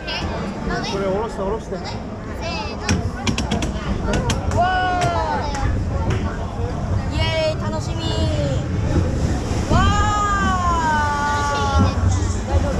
これ下ろして下ろして。 わー、イエーイ、楽しみ。わー、大丈夫。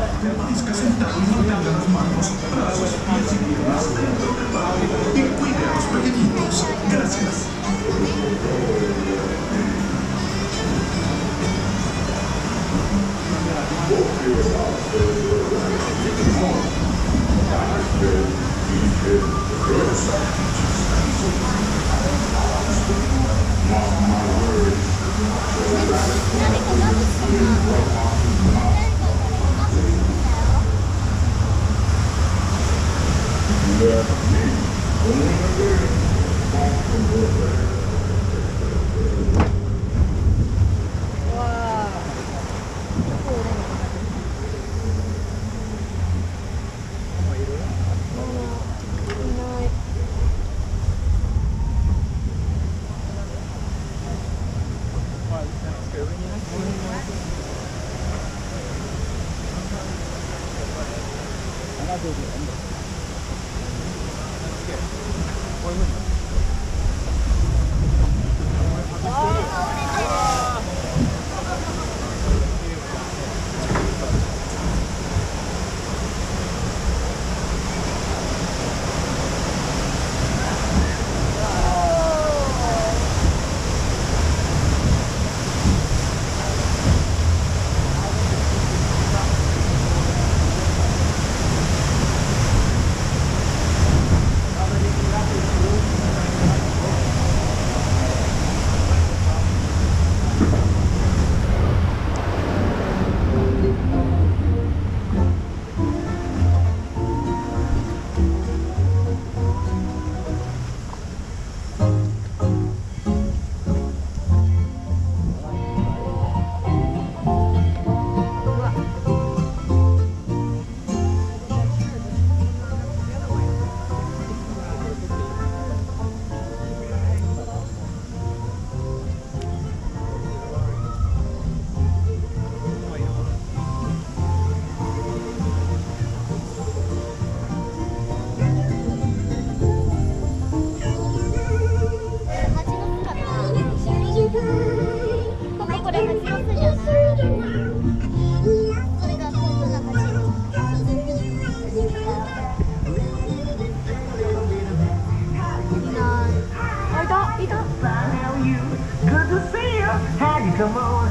Come on.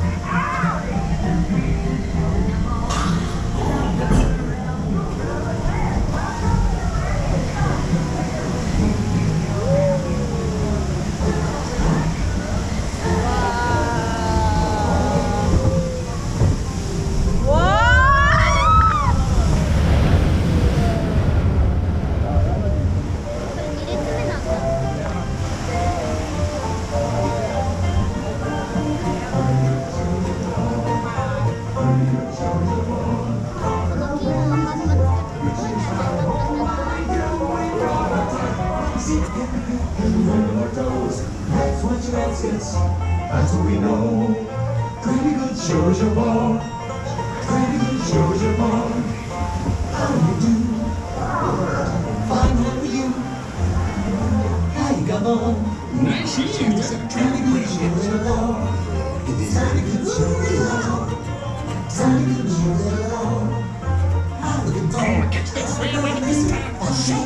That's what we know. Pretty good Georgia boy. Pretty good Georgia boy. How do you do? Fine, how are you? How you come on? Nice eating. Pretty good Georgia boy. Pretty good Georgia boy. Pretty good Georgia boy. How you come on? Catch that sweet way with this time for sure.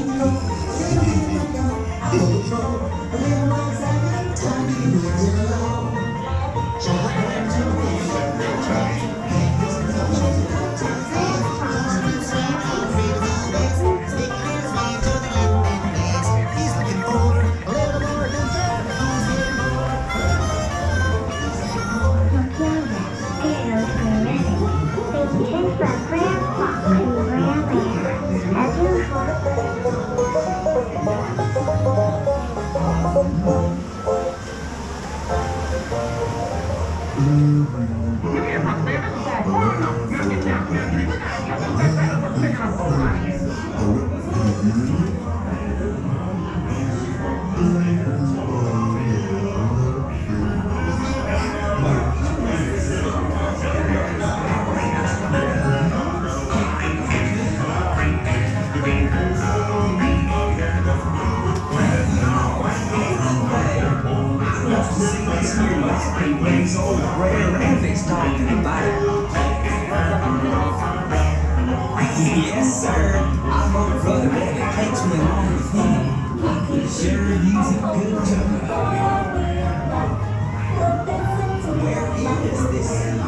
Yes, sir. I'm a brother that takes me along with him. He sure use a good job. Where is this?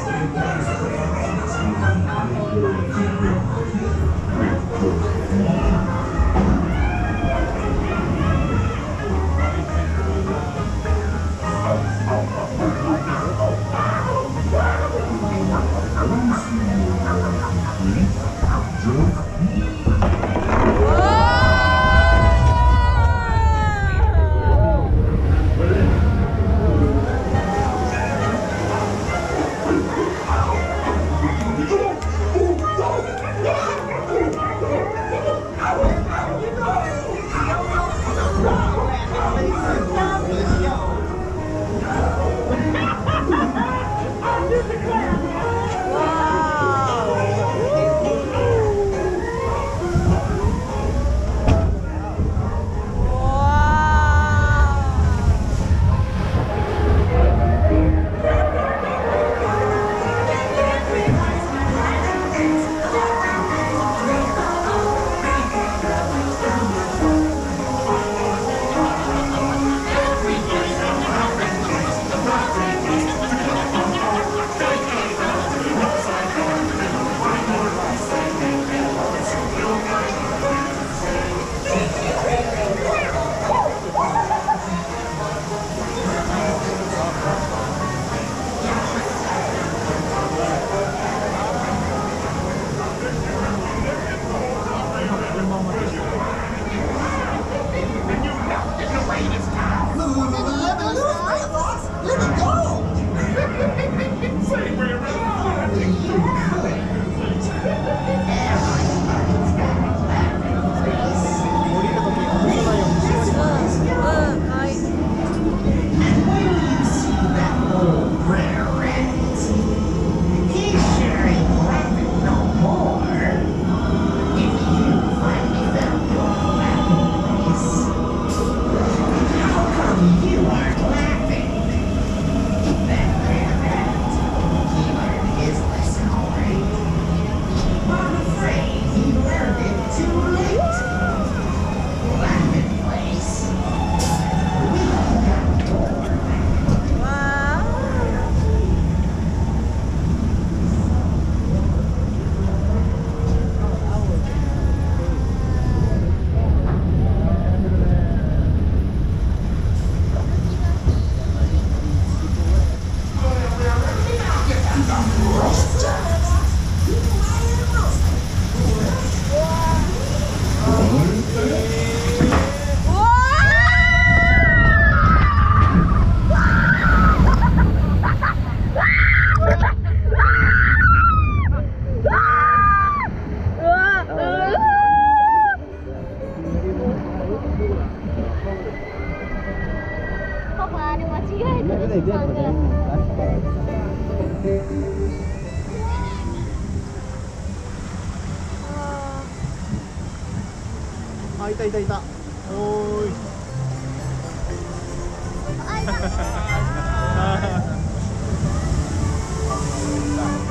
あ、いたいたいた。おーい。 あ、いた。